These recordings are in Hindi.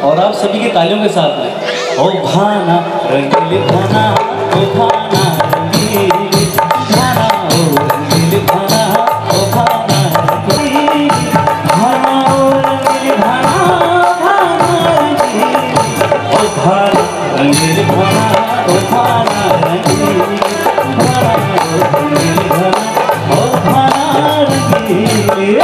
और आप सभी के तालियों के साथ में। ओ भाना रंगील भाना, ओ भाना रंगील भाना, ओ रंगील भाना, ओ भाना रंगील भाना, ओ रंगील भाना, भाना रंगील, ओ भाना रंगील भाना, ओ भाना रंगील भाना, ओ रंगील भाना, ओ भाना रंगील।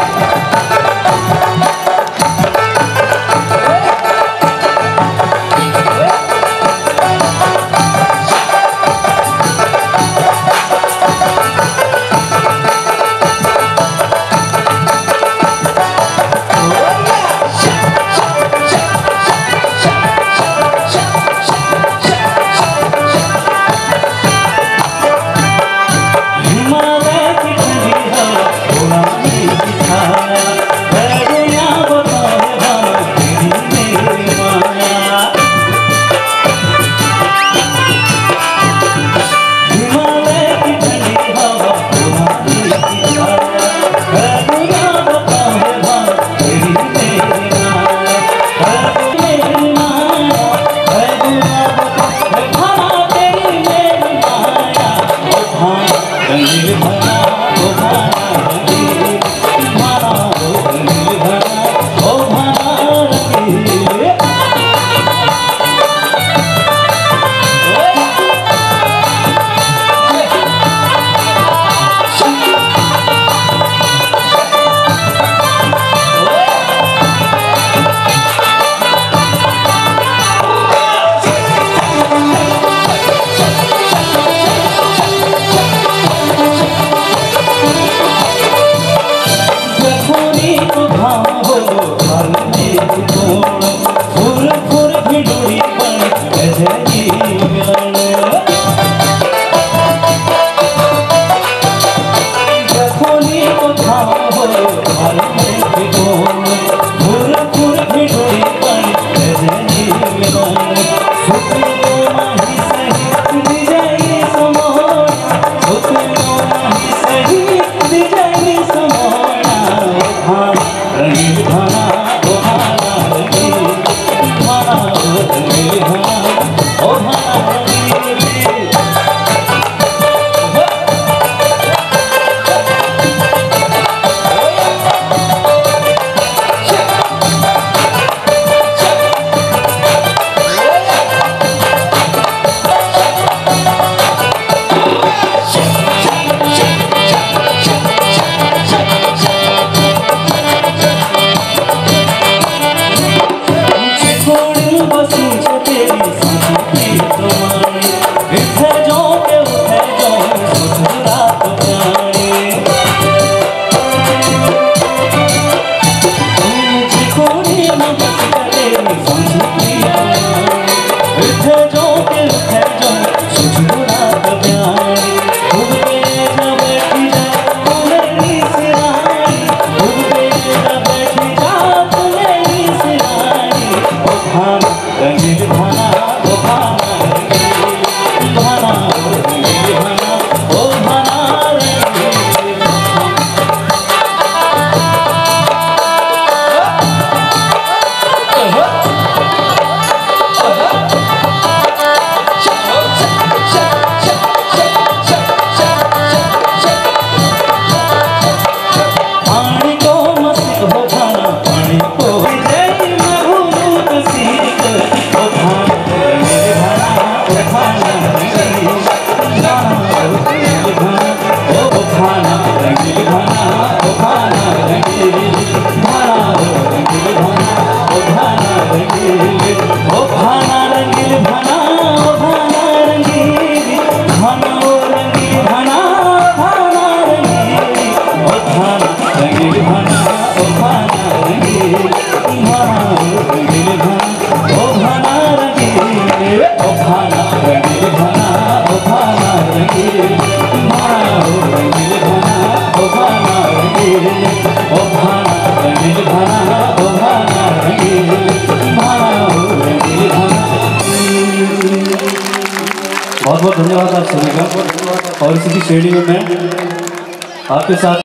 बहुत बहुत धन्यवाद आप सभी का। और इसी की श्रेणी में मैं आपके साथ